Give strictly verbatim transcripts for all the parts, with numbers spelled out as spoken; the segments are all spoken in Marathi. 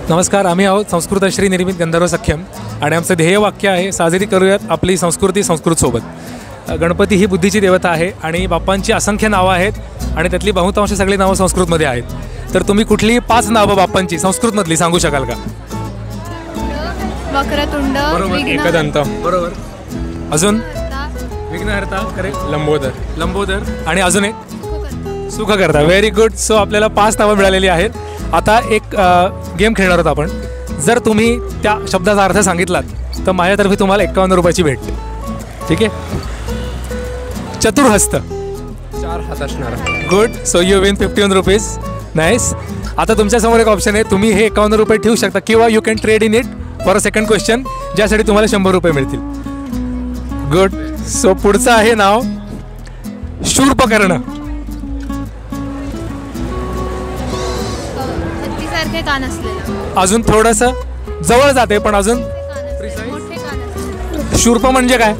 नमस्कार, आम्ही आहोत संस्कृतश्री निर्मित गंधर्व सख्यम आणि आमचं ध्येय वाक्य आहे, साजरी करूयात आपली संस्कृती संस्कृतसोबत। गणपती ही बुद्धीची देवता आहे आणि बाप्पांची असंख्य नावं आहेत आणि त्यातली बहुतांश सगळी नावं संस्कृतमध्ये आहेत। तर तुम्ही कुठली पाच नावं बाप्पांची संस्कृतमधली सांगू शकाल का? वक्रतुंड, एकदंत, बरोबर। अजून विघ्नहर्ता, करे लंबोदर, लंबोदर आणि अजून एक सुखकर्ता। Very good. सो आपल्याला पाच नावं मिळालेली आहेत। आता एक गेम खेळणार आहोत आपण। जर तुम्ही त्या शब्दाचा अर्थ सांगितलात तर माझ्यातर्फे तुम्हाला एक्कावन्न रुपयाची भेट, ठीक आहे? चतुर्हस्त, चार हात असणारा। Good. So you win fifty one rupees. Nice. आता तुमच्यासमोर एक ऑप्शन आहे, तुम्ही हे एक्कावन्न रुपये ठेवू शकता किंवा you can trade in it for a second question, ज्यासाठी तुम्हाला शंभर रुपये मिळतील। गुड। सो पुढचं आहे नाव शूर्पकर्ण। हत्तीसारखे कान असलेला, अजून थोडंसं जवळ जाते पण अजून मोठे कान असलेले। शूर्प म्हणजे काय?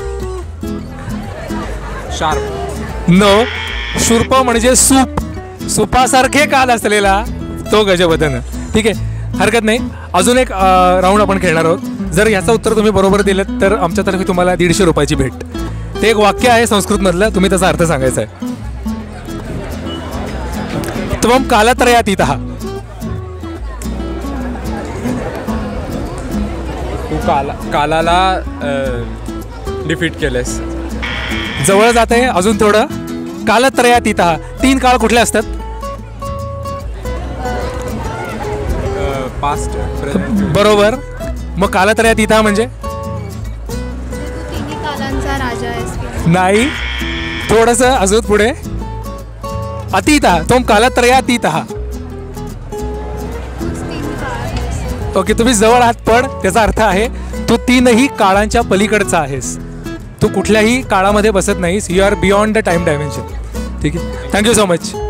शार्प। नो, शूर्प म्हणजे सूप, सुपासारखे कान असलेला तो गजवदन, ठीक आहे? हरकत नाही। अजून एक राऊंड आपण खेळणार आहोत। जर याचं उत्तर तुम्ही बरोबर दिलं तर आमच्यातर्फे तुम्हाला दीडशे रुपयाची भेट। ते एक वाक्य आहे संस्कृतमधलं, तुम्ही त्याचा अर्थ सांगायचा आहे। त्वम कालत्रयातीतः। तू काला कालाला डिफीट केलेस। जवळ जाते अजून थोडं। कालत्रयातीतः, तीन काळ कुठले असतात? पास्ट, प्रेझेंट, बरोबर। मग कालत्रयातीतः म्हणजे? तिन्ही कालांचा राजा आहेस। नाही, थोडंसं अजून पुढे। अतीतः, तुम कालत्रयातीतः। ओके, तुम्ही जवळ आहात पण त्याचा अर्थ आहे तू तीनही काळांच्या पलीकडचा आहेस। तू कुठल्याही काळामध्ये बसत नाहीस। You are beyond the time dimension, ठीक आहे? Thank you so much.